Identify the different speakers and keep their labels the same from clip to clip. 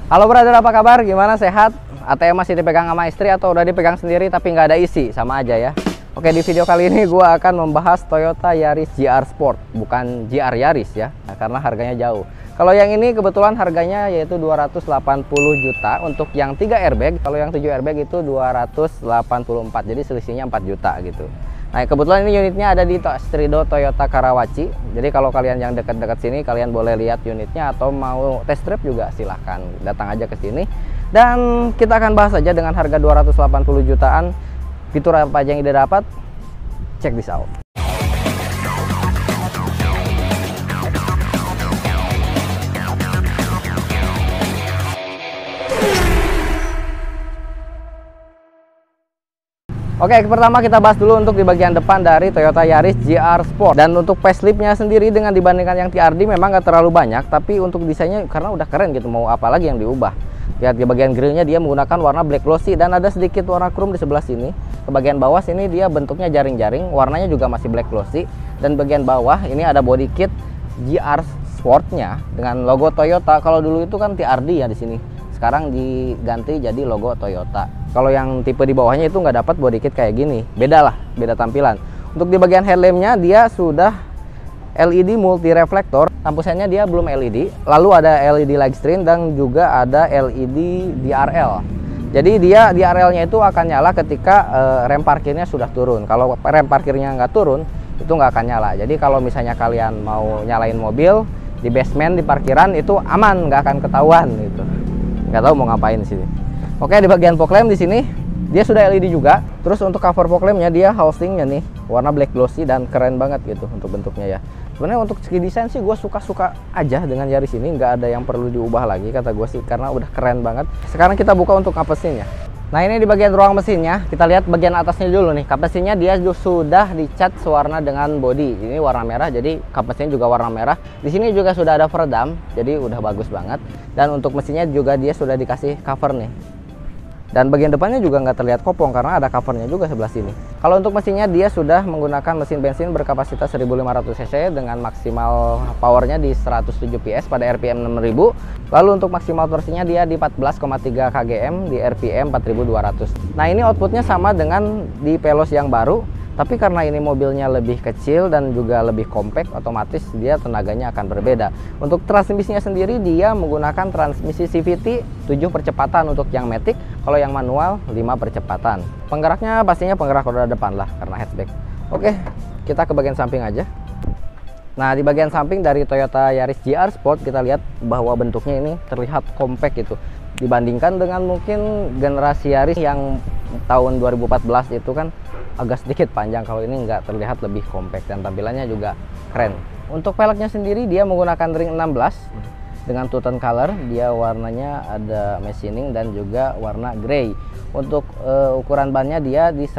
Speaker 1: Halo brother, apa kabar? Gimana, sehat? ATM masih dipegang sama istri atau udah dipegang sendiri tapi nggak ada isi? Sama aja ya. Oke, di video kali ini gue akan membahas Toyota Yaris GR Sport, bukan GR Yaris ya, karena harganya jauh. Kalau yang ini kebetulan harganya yaitu 280 juta untuk yang 3 airbag, kalau yang 7 airbag itu 284, jadi selisihnya 4 juta gitu. Nah, kebetulan ini unitnya ada di Strido Toyota Karawaci. Jadi kalau kalian yang dekat-dekat sini, kalian boleh lihat unitnya atau mau test drive juga silahkan datang aja ke sini. Dan kita akan bahas aja dengan harga 280 jutaan. Fitur apa aja yang ide dapat? Check this out. Oke, pertama kita bahas dulu untuk di bagian depan dari Toyota Yaris GR Sport. Dan untuk faceliftnya sendiri dengan dibandingkan yang TRD memang nggak terlalu banyak, tapi untuk desainnya karena udah keren gitu, mau apa lagi yang diubah. Lihat di bagian grillnya dia menggunakan warna black glossy dan ada sedikit warna chrome di sebelah sini. Ke bagian bawah sini dia bentuknya jaring-jaring, warnanya juga masih black glossy. Dan bagian bawah ini ada body kit GR Sportnya dengan logo Toyota. Kalau dulu itu kan TRD ya di sini. Sekarang diganti jadi logo Toyota. Kalau yang tipe di bawahnya itu nggak dapat body kit kayak gini, beda lah, beda tampilan. Untuk di bagian headlampnya dia sudah LED multi reflektor, lampu sennya dia belum LED, lalu ada LED light string dan juga ada LED DRL. Jadi dia DRL-nya itu akan nyala ketika rem parkirnya sudah turun. Kalau rem parkirnya nggak turun, itu nggak akan nyala. Jadi kalau misalnya kalian mau nyalain mobil di basement, di parkiran, itu aman, nggak akan ketahuan gitu. Nggak tahu mau ngapain sih. Oke, di bagian fog lamp di sini dia sudah LED juga. Terus untuk cover fog lampnya dia housingnya nih warna black glossy dan keren banget gitu untuk bentuknya ya. Sebenarnya untuk segi desain sih gue suka-suka aja dengan Yaris ini, nggak ada yang perlu diubah lagi kata gue sih karena udah keren banget. Sekarang kita buka untuk kap mesinnya. Nah, ini di bagian ruang mesinnya, kita lihat bagian atasnya dulu nih. Kap mesinnya dia sudah dicat sewarna dengan body. Ini warna merah, jadi kap mesin juga warna merah. Di sini juga sudah ada peredam, jadi udah bagus banget. Dan untuk mesinnya juga dia sudah dikasih cover nih. Dan bagian depannya juga nggak terlihat kopong karena ada covernya juga sebelah sini. Kalau untuk mesinnya dia sudah menggunakan mesin bensin berkapasitas 1500 cc dengan maksimal powernya di 107 PS pada RPM 6000. Lalu untuk maksimal torsinya dia di 14,3 kgm di RPM 4200. Nah, ini outputnya sama dengan di Veloz yang baru, tapi karena ini mobilnya lebih kecil dan juga lebih compact, otomatis dia tenaganya akan berbeda. Untuk transmisinya sendiri dia menggunakan transmisi CVT 7 percepatan untuk yang matic, kalau yang manual 5 percepatan. Penggeraknya pastinya penggerak roda depan lah karena hatchback. Oke, kita ke bagian samping aja. Nah, di bagian samping dari Toyota Yaris GR Sport kita lihat bahwa bentuknya ini terlihat compact gitu. Dibandingkan dengan mungkin generasi Yaris yang tahun 2014 itu kan agak sedikit panjang. Kalau ini nggak terlihat lebih compact dan tampilannya juga keren. Untuk velgnya sendiri dia menggunakan ring 16 dengan two tone color. Dia warnanya ada machining dan juga warna grey. Untuk ukuran bannya dia di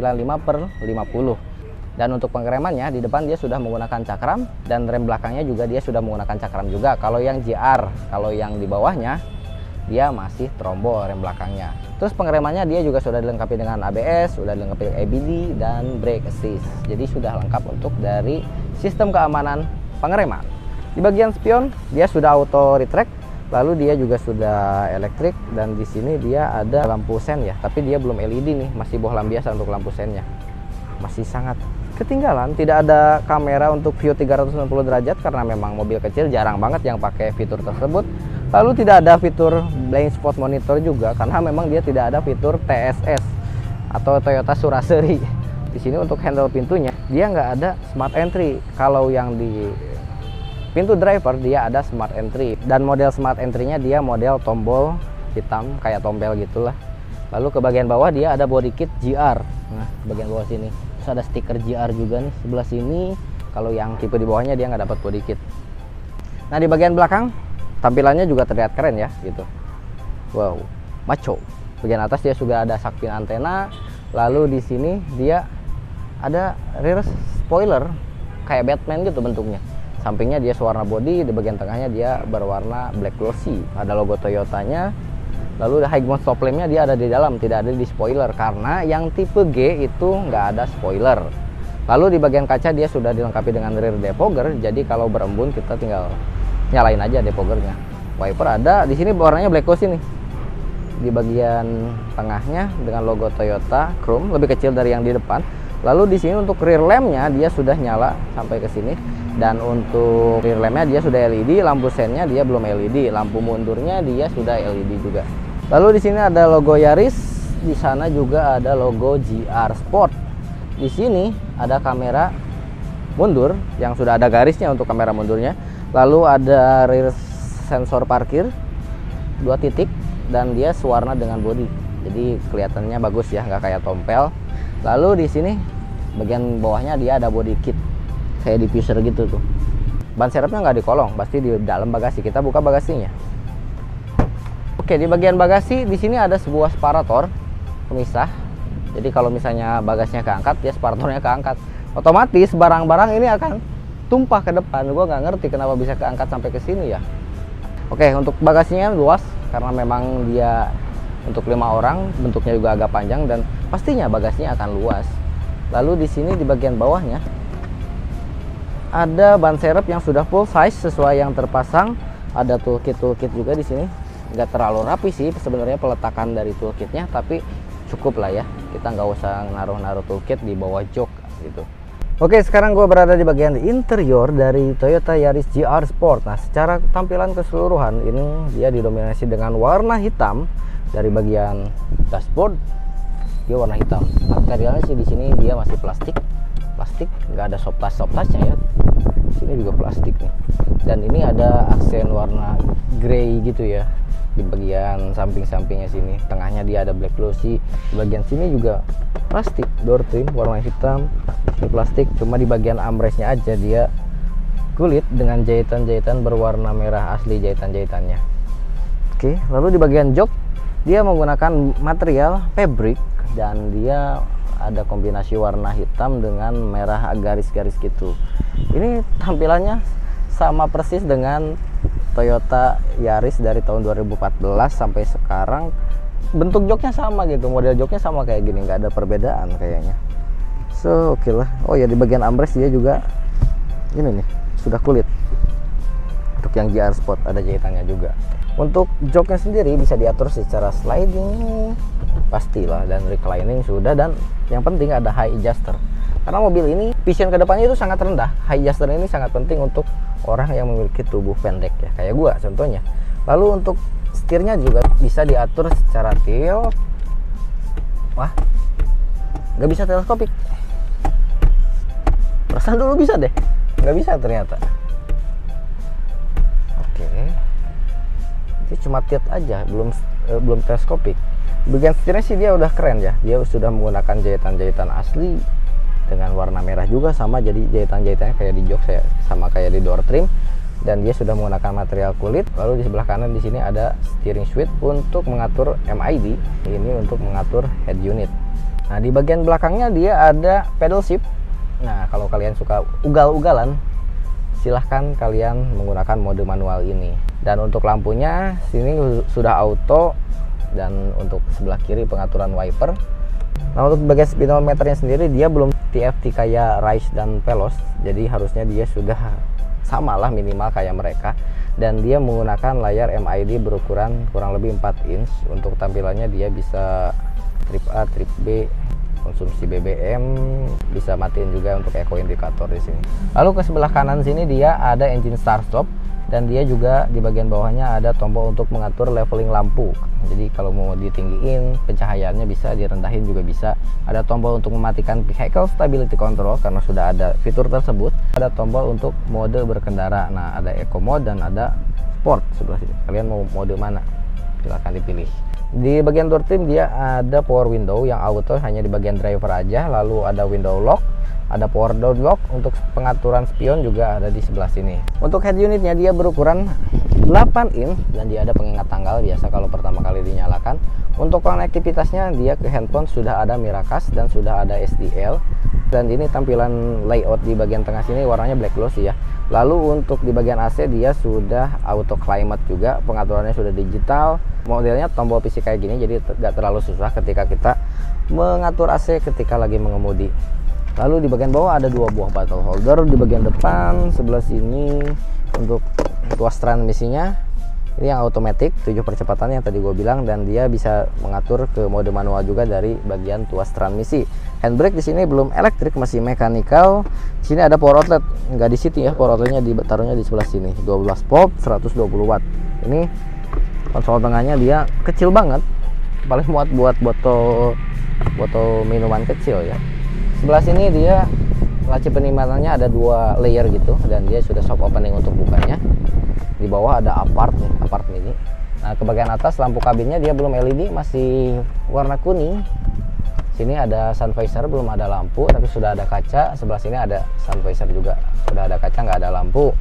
Speaker 1: 195/50. Dan untuk pengeremannya di depan dia sudah menggunakan cakram dan rem belakangnya juga dia sudah menggunakan cakram juga. Kalau yang GR, kalau yang di bawahnya dia masih trombo rem belakangnya. Terus pengeremannya dia juga sudah dilengkapi dengan ABS, sudah dilengkapi ABD dan brake assist. Jadi sudah lengkap untuk dari sistem keamanan pengereman. Di bagian spion dia sudah auto retract, lalu dia juga sudah elektrik dan di sini dia ada lampu sen ya, tapi dia belum LED nih, masih bohlam biasa untuk lampu sennya. Masih sangat ketinggalan, tidak ada kamera untuk view 360 derajat karena memang mobil kecil jarang banget yang pakai fitur tersebut. Lalu tidak ada fitur blind spot monitor juga karena memang dia tidak ada fitur TSS atau Toyota Suraseri. Di sini untuk handle pintunya dia nggak ada smart entry. Kalau yang di pintu driver dia ada smart entry dan model smart entry-nya dia model tombol hitam kayak tombel gitulah. Lalu ke bagian bawah dia ada body kit GR. Nah, bagian bawah sini terus ada stiker GR juga nih sebelah sini. Kalau yang tipe di bawahnya dia nggak dapat body kit. Nah, di bagian belakang tampilannya juga terlihat keren ya gitu. Wow, maco. Bagian atas dia sudah ada sakpin antena. Lalu di sini dia ada rear spoiler kayak Batman gitu bentuknya. Sampingnya dia warna body, di bagian tengahnya dia berwarna black glossy. Ada logo Toyotanya. Lalu high mount stop lampnya dia ada di dalam, tidak ada di spoiler karena yang tipe G itu nggak ada spoiler. Lalu di bagian kaca dia sudah dilengkapi dengan rear defogger, jadi kalau berembun kita tinggal nyalain aja defoggernya. Wiper ada di sini, warnanya black glossy nih. Di bagian tengahnya dengan logo Toyota chrome, lebih kecil dari yang di depan. Lalu di sini untuk rear lampnya dia sudah nyala sampai ke sini, dan untuk rear lampnya dia sudah LED, lampu sennya dia belum LED, lampu mundurnya dia sudah LED juga. Lalu di sini ada logo Yaris, di sana juga ada logo GR Sport. Di sini ada kamera mundur yang sudah ada garisnya untuk kamera mundurnya. Lalu ada rear sensor parkir 2 titik dan dia sewarna dengan bodi, jadi kelihatannya bagus ya, nggak kayak tompel. Lalu di sini bagian bawahnya dia ada body kit kayak diffuser gitu tuh. Ban serepnya nggak di kolong, pasti di dalam bagasi. Kita buka bagasinya. Oke, di bagian bagasi di sini ada sebuah separator pemisah. Jadi kalau misalnya bagasinya keangkat, ya separatornya keangkat, otomatis barang-barang ini akan tumpah ke depan. Gua nggak ngerti kenapa bisa keangkat sampai ke sini ya. Oke, untuk bagasinya luas karena memang dia untuk 5 orang, bentuknya juga agak panjang dan pastinya bagasinya akan luas. Lalu di sini di bagian bawahnya ada ban serep yang sudah full size sesuai yang terpasang. Ada toolkit juga di sini. Nggak terlalu rapi sih sebenarnya peletakan dari toolkitnya, tapi cukup lah ya. Kita nggak usah naruh-naruh toolkit di bawah jok gitu. Oke, sekarang gue berada di bagian interior dari Toyota Yaris GR Sport. Nah, secara tampilan keseluruhan ini dia didominasi dengan warna hitam. Dari bagian dashboard dia warna hitam. Materialnya sih di sini dia masih plastik, nggak ada soft touchnya ya. Di sini juga plastik nih. Dan ini ada aksen warna grey gitu ya di bagian samping-sampingnya sini. Tengahnya dia ada black glossy. Di bagian sini juga plastik, door trim warna hitam. Ini plastik, cuma di bagian armrestnya aja dia kulit dengan jahitan-jahitan berwarna merah asli jahitan-jahitannya. Oke, lalu di bagian jok dia menggunakan material fabric dan dia ada kombinasi warna hitam dengan merah garis-garis gitu. Ini tampilannya sama persis dengan Toyota Yaris dari tahun 2014 sampai sekarang. Bentuk joknya sama gitu, model joknya sama kayak gini, nggak ada perbedaan kayaknya. So oke lah. Oh ya, di bagian armrest dia juga ini nih sudah kulit. Untuk yang GR Sport ada jahitannya juga. Untuk joknya sendiri bisa diatur secara sliding pastilah, dan reclining sudah, dan yang penting ada high adjuster. Karena mobil ini vision ke depannya itu sangat rendah. High adjuster ini sangat penting untuk orang yang memiliki tubuh pendek ya, kayak gua contohnya. Lalu untuk setirnya juga bisa diatur secara tilt. Wah, nggak bisa teleskopik. Perasaan dulu bisa deh, nggak bisa ternyata. Oke, ini cuma tilt aja, belum teleskopik. Bagian setirnya sih dia udah keren ya, dia sudah menggunakan jahitan-jahitan asli dengan warna merah juga, sama jadi jahitan-jahitannya kayak di jok sama kayak di door trim, dan dia sudah menggunakan material kulit. Lalu di sebelah kanan di sini ada steering switch untuk mengatur MID, ini untuk mengatur head unit. Nah, di bagian belakangnya dia ada pedal shift. Nah, kalau kalian suka ugal-ugalan, silahkan kalian menggunakan mode manual ini. Dan untuk lampunya sini sudah auto, dan untuk sebelah kiri pengaturan wiper. Nah, untuk bagian speedometernya sendiri dia belum TFT kayak Rise dan Veloz, jadi harusnya dia sudah sama lah minimal kayak mereka. Dan dia menggunakan layar MID berukuran kurang lebih 4 inch. Untuk tampilannya dia bisa trip A, trip B, konsumsi BBM, bisa matiin juga untuk eco indikator di sini. Lalu ke sebelah kanan sini dia ada engine start stop, dan dia juga di bagian bawahnya ada tombol untuk mengatur leveling lampu. Jadi kalau mau ditinggiin pencahayaannya bisa, direndahin juga bisa. Ada tombol untuk mematikan vehicle stability control karena sudah ada fitur tersebut. Ada tombol untuk mode berkendara. Nah, ada eco mode dan ada sport sebelah sini. Kalian mau mode mana? Silahkan dipilih. Di bagian door trim dia ada power window yang auto hanya di bagian driver aja. Lalu ada window lock, ada power door lock. Untuk pengaturan spion juga ada di sebelah sini. Untuk head unitnya dia berukuran 8 inch dan dia ada pengingat tanggal biasa kalau pertama kali dinyalakan. Untuk konektivitasnya dia ke handphone sudah ada Miracast dan sudah ada SDL. Dan ini tampilan layout di bagian tengah sini warnanya black glossy ya. Lalu untuk di bagian AC dia sudah auto climate juga, pengaturannya sudah digital. Modelnya tombol PC kayak gini, jadi tidak terlalu susah ketika kita mengatur AC ketika lagi mengemudi. Lalu di bagian bawah ada 2 buah bottle holder. Di bagian depan sebelah sini untuk tuas transmisinya Ini yang automatic 7 percepatan yang tadi gue bilang, dan dia bisa mengatur ke mode manual juga dari bagian tuas transmisi. Handbrake di sini belum elektrik, masih mechanical. Di sini ada power outlet, nggak di situ ya, power outletnya ditaruhnya di sebelah sini. 12 volt 120 watt. Ini konsol tengahnya dia kecil banget, paling muat buat botol minuman kecil ya. Sebelah sini dia laci penyimpanan ada 2 layer gitu, dan dia sudah soft opening untuk bukanya. Di bawah ada apart mini. Nah, ke bagian atas lampu kabinnya dia belum LED, masih warna kuning. Sini ada sun visor, belum ada lampu, tapi sudah ada kaca. Sebelah sini ada sun visor juga, sudah ada kaca, nggak ada lampu.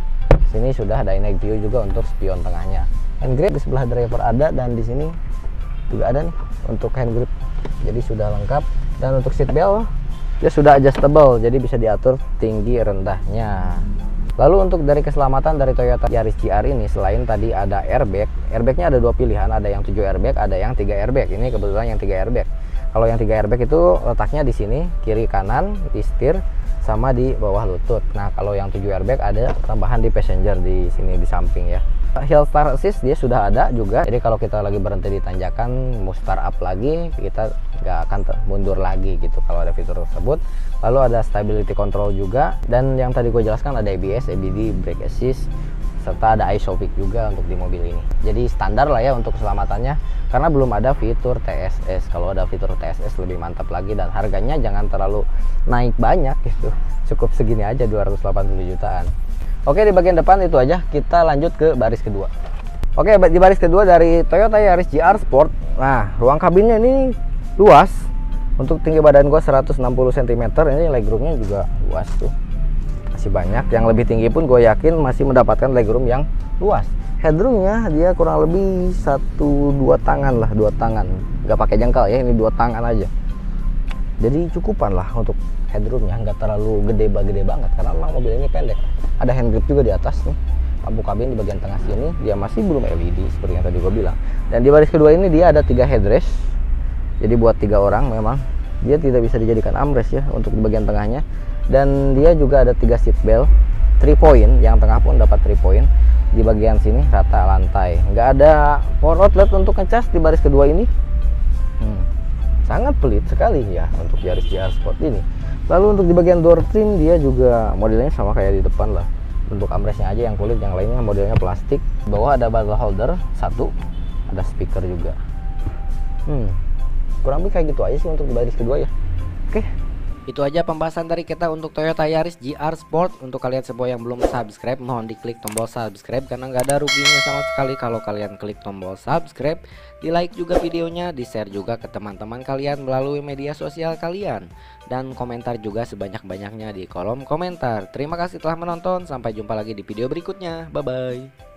Speaker 1: Sini sudah ada night view juga untuk spion tengahnya. Hand grip di sebelah driver ada, dan di sini juga ada nih untuk hand grip. Jadi sudah lengkap. Dan untuk seat belt dia sudah adjustable, jadi bisa diatur tinggi rendahnya. Lalu untuk dari keselamatan dari Toyota Yaris GR ini, selain tadi ada airbag, airbagnya ada 2 pilihan, ada yang 7 airbag, ada yang 3 airbag. Ini kebetulan yang 3 airbag. Kalau yang 3 airbag itu letaknya di sini, kiri kanan, di setir, sama di bawah lutut. Nah, kalau yang 7 airbag ada tambahan di passenger di sini di samping ya. Hill start assist dia sudah ada juga, jadi kalau kita lagi berhenti di tanjakan mau start up lagi, kita nggak akan mundur lagi gitu kalau ada fitur tersebut. Lalu ada stability control juga, dan yang tadi gue jelaskan ada ABS, ABD, brake assist, serta ada ISOFIX juga untuk di mobil ini. Jadi standar lah ya untuk keselamatannya, karena belum ada fitur TSS. Kalau ada fitur TSS lebih mantap lagi, dan harganya jangan terlalu naik banyak gitu, cukup segini aja 280 jutaan. Oke, di bagian depan itu aja. Kita lanjut ke baris kedua. Oke, di baris kedua dari Toyota Yaris GR Sport. Nah, ruang kabinnya ini luas. Untuk tinggi badan gua 160 cm, ini legroomnya juga luas tuh, masih banyak. Yang lebih tinggi pun gue yakin masih mendapatkan legroom yang luas. Headroomnya dia kurang lebih 1-2 tangan lah, 2 tangan, nggak pakai jengkal ya, ini 2 tangan aja. Jadi cukupan lah untuk headroomnya, nggak terlalu gede banget karena memang mobil ini pendek. Ada hand grip juga di atas nih. Lampu kabin di bagian tengah sini dia masih belum LED seperti yang tadi gue bilang. Dan di baris kedua ini dia ada 3 headrest. Jadi buat 3 orang memang. Dia tidak bisa dijadikan armrest ya untuk di bagian tengahnya. Dan dia juga ada 3 seat belt, 3 point, yang tengah pun dapat 3 point. Di bagian sini rata lantai. Nggak ada power outlet untuk ngecas di baris kedua ini. Sangat pelit sekali ya untuk Yaris GR Sport ini. Lalu untuk di bagian door trim dia juga modelnya sama kayak di depan lah. Untuk armrestnya aja yang kulit, yang lainnya modelnya plastik. Di bawah ada bottle holder 1, ada speaker juga. Kurang lebih kayak gitu aja sih untuk di baris kedua ya. Oke. Itu aja pembahasan dari kita untuk Toyota Yaris GR Sport. Untuk kalian semua yang belum subscribe, mohon diklik tombol subscribe karena nggak ada ruginya sama sekali kalau kalian klik tombol subscribe. Di like juga videonya, di share juga ke teman-teman kalian melalui media sosial kalian, dan komentar juga sebanyak-banyaknya di kolom komentar. Terima kasih telah menonton, sampai jumpa lagi di video berikutnya. Bye bye.